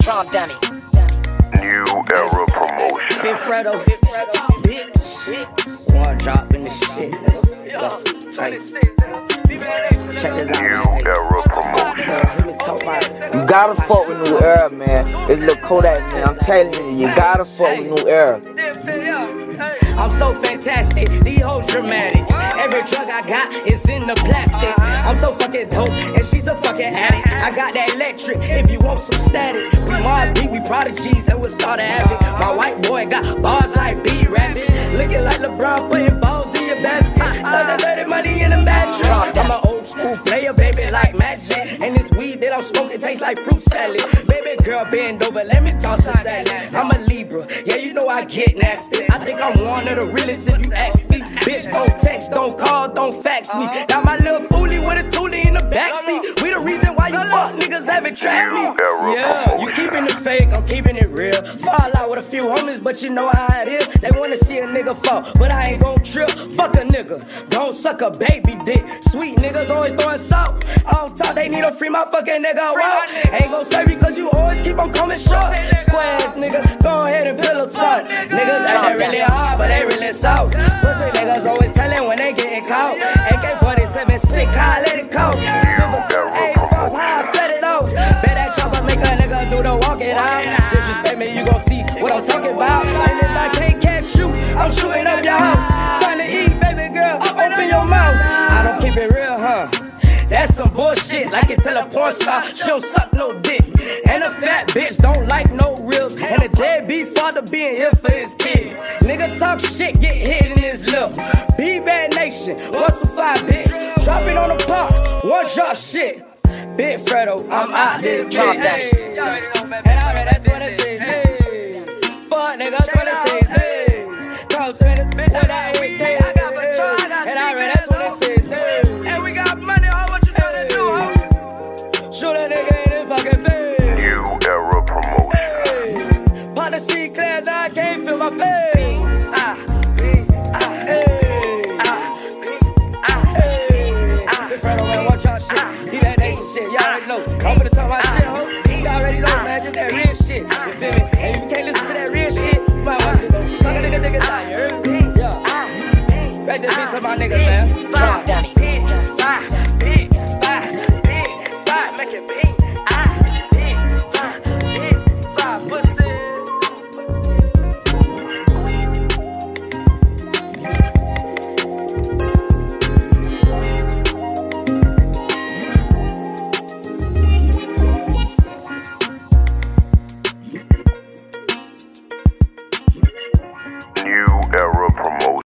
Trump dummy. New Era Promotion. Big Fredo, bitch. One drop in this shit, nigga. Yo, check this out, New man. Era Promotion. You gotta fuck with New Era, man. It's Lil Kodak, man. I'm telling you, you gotta fuck with New Era. I'm so fantastic, these hoes dramatic. Every drug I got is in the plastic. I'm so fucking dope, and she's a fucking addict. I got that electric, if you want some static. We Mobb Deep, we prodigies, and we'll start a habit. My white boy got bars like B-Rabbit. Looking like LeBron, putting balls in your basket. Start that dirty money in the mattress. I'm an old school player, baby, like magic. And this weed that I'm smoking tastes like fruit salad. Baby girl, bend over, let me toss a salad. I'm a Libra, yeah, you know I get nasty. I think I'm one of the realest if you ask me. Bitch, don't text, don't call, don't fax me. Got my little foolie with a toolie in the backseat. We the reason why you fuck niggas haven't tracked me. Yeah, you keeping it fake, I'm keeping it real. Fall out with a few homies, but you know how it is. They wanna see a nigga fall, but I ain't gon' trip. Fuck a nigga, gon' suck a baby dick. Sweet niggas always throwing salt. On top, they need to free my fucking nigga out. Ain't gon' save you cause you always keep on coming short. Square ass nigga, go ahead and pillow talk. Niggas ain't really hard, but they really soft. Pussy niggas always telling when they getting caught. AK-47 sick, how I let it go. Hey, false, how I set it off. Bet that chopper make a nigga do the walk it out. Disrespect me, you gon' see what I'm talking about. And if I can't catch you, I'm shooting up your house. Time to eat, baby girl, open your mouth. I don't keep it real, huh? That's some bullshit, like you tell a porn star she don't suck no dick. And a fat bitch don't like no reels. And a deadbeat father being here for his kids. Nigga talk shit, get hit in his lip. Be Bad Nation, 125 bitch. Drop it on the park, one drop shit. Big Fredo, I'm out there, bitch. Hey, y'all already know, man. And I read that 26, hey. Fuck nigga, 26, hey. Come to me, bitch, with that 8K. I got patrol, I got and I read that 26, hey. And we got money, oh, what you tryna do, ho? Shoot a nigga in his fucking face. New Era Promotion. Hey. Pop the C-Class, now I can't feel my face. Big Fredo, man, watch y'all shit. He that nation shit, y'all already know. I'm finna talk my shit, ho. You already know, man, just that real shit. You feel me? And if you can't listen to that real shit, you might want to go suck a nigga die, you heard me? Yeah. Back to beat to my niggas, man.